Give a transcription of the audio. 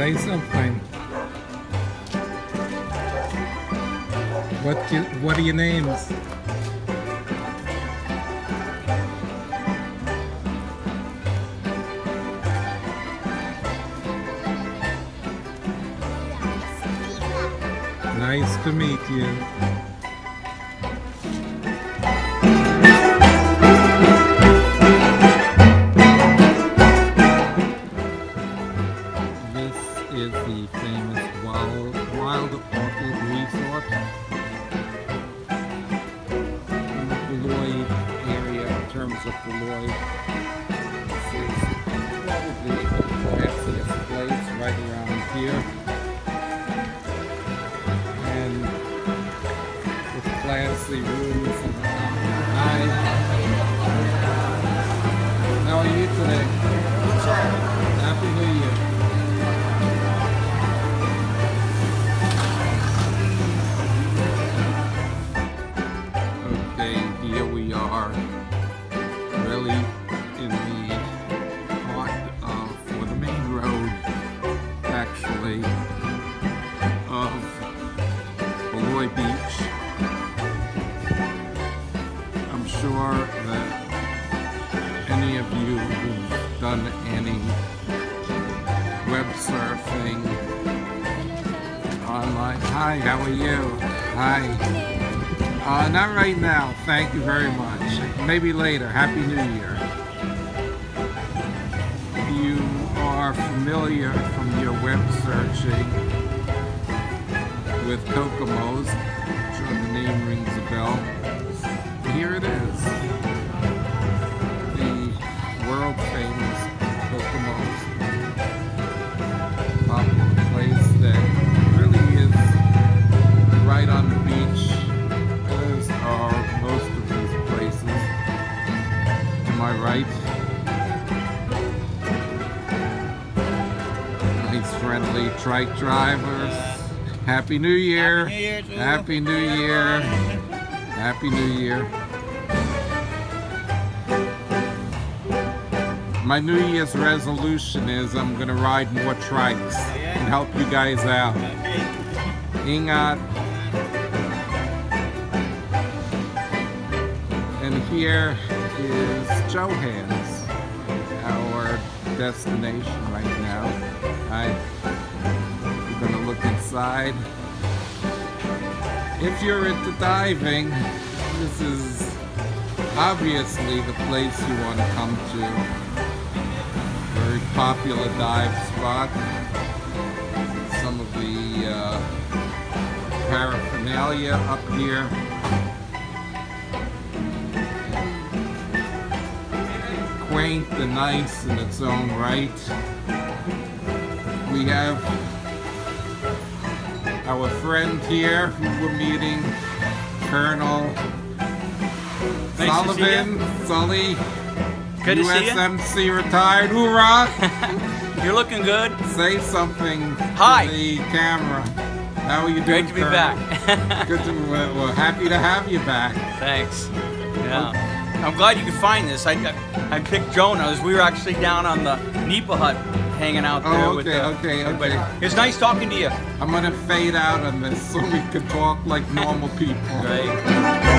Say something. What are your names? Nice to meet you. This is the famous Wild Orchid Resort in the Baloy area. In terms of Baloy, this is probably the classiest place right around here. Classy rooms. Hi. How are you today? Happy New Year. Okay, here we are. Really in the heart of, or the main road, actually, of Baloy Beach. Sure that any of you who've done any web surfing online. Hi, how are you? Hi. Not right now. Thank you very much. Maybe later. Happy New Year. You are familiar from your web searching with Kokomo's. I'm sure the name rings a bell. Here it is, the world famous Kokomo's, popular place that really is right on the beach, as are most of these places. Am I right? Nice friendly trike drivers. Happy New Year! Happy New Year! Happy New Year! My New Year's resolution is I'm gonna ride more trikes and help you guys out. Ingat. And here is Johan's, our destination right now. We're gonna look inside. If you're into diving, this is obviously the place you want to come to. Very popular dive spot. Some of the paraphernalia up here. Quaint and nice in its own right. We have our friend here who we're meeting, Colonel Sullivan, Sully. Good to see you. USMC retired, hoorah! You're looking good. Say something Hi. to the camera. How are you doing, Great to be Colonel? back. Good to we're happy to have you back. Thanks. Yeah. I'm glad you could find this. I picked Jonah. We were actually down on the Nipa hut hanging out there. Oh, with okay. It's nice talking to you. I'm gonna fade out on this so we can talk like normal people. Right.